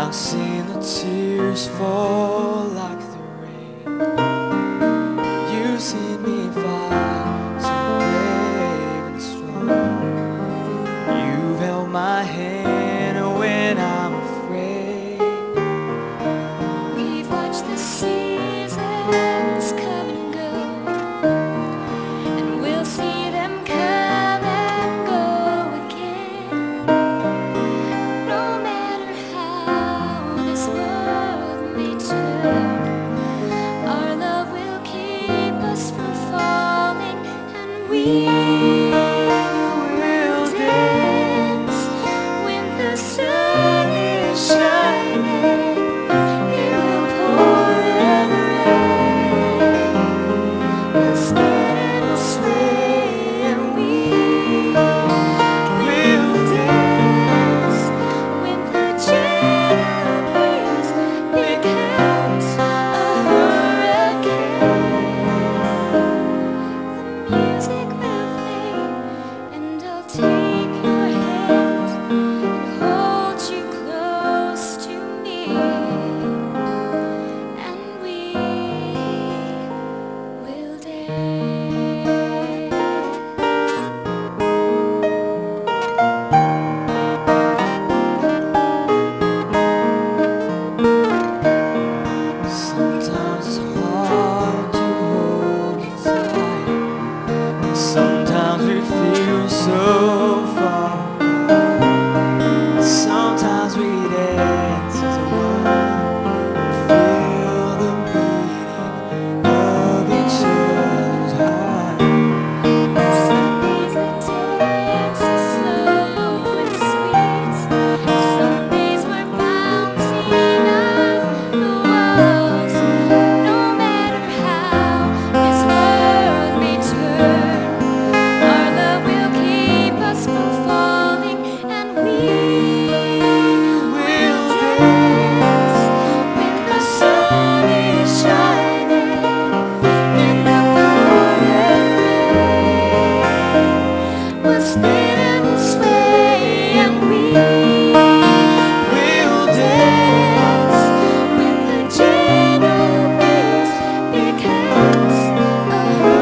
I've seen the tears fall like the rain. You've seen me fight so brave and strong. You've held my hand when I'm afraid. We've watched the seasons come and go, and we'll see them come and go again. No matter how this world may turn, our love will keep us from falling, and we will dance when the sun is shining in the pouring rain. We'll spin and sway, and we will dance when the gentle breeze becomes a hurricane. The music will play, and I'll take your hand and hold you close to me, and we will dance. Sometimes it's hard to hold you tight. Sometimes we feel so far apart. Sometimes we dance as one and feel the beating of each other's heart. Some days the dance is slow and sweet, some days we're bouncing off the walls. No matter how this world may turn, our love will keep us from falling, and we will dance when the sun is shining in the pouring rain. We'll spin and sway, and we will dance when the gentle breeze becomes a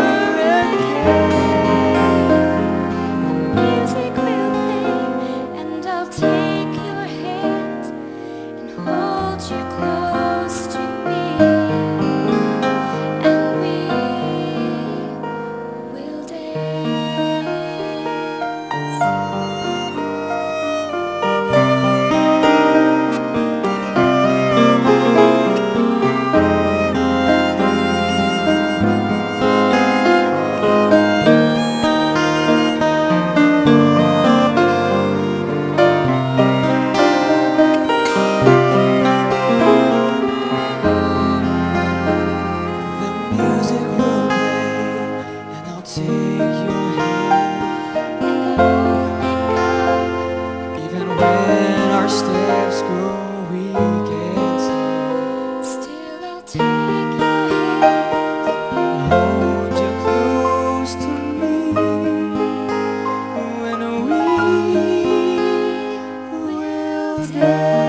hurricane. The music will play, and I'll take your hand and hold you close to me, and we will The music will play, and I'll take your hand. Even when our steps grow weak and slow, Still I'll take your hand. hold you close to me when we will dance.